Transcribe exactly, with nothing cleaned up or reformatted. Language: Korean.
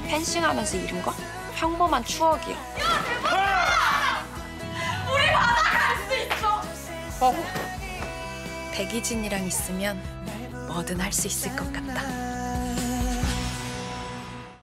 펜싱하면서 잃은 거? 평범한 추억이요. 야, 대박이다! 우리 바다 갈 수 있어! 어. 백이진이랑 있으면 뭐든 할 수 있을 것 같다.